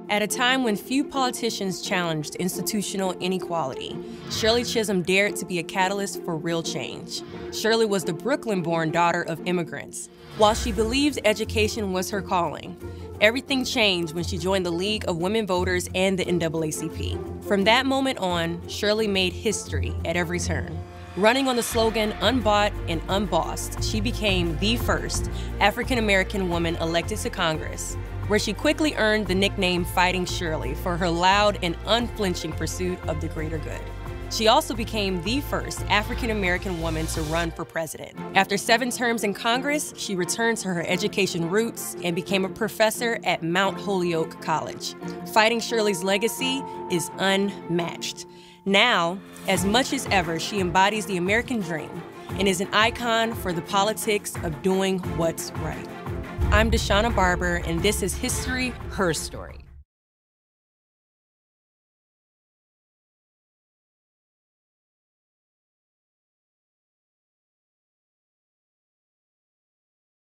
At a time when few politicians challenged institutional inequality, Shirley Chisholm dared to be a catalyst for real change. Shirley was the Brooklyn-born daughter of immigrants. While she believed education was her calling, everything changed when she joined the League of Women Voters and the NAACP. From that moment on, Shirley made history at every turn. Running on the slogan, "Unbought and Unbossed," she became the first African-American woman elected to Congress, where she quickly earned the nickname Fighting Shirley for her loud and unflinching pursuit of the greater good. She also became the first African-American woman to run for president. After 7 terms in Congress, she returned to her education roots and became a professor at Mount Holyoke College. Fighting Shirley's legacy is unmatched. Now, as much as ever, she embodies the American dream and is an icon for the politics of doing what's right. I'm Deshauna Barber, and this is History, Her Story.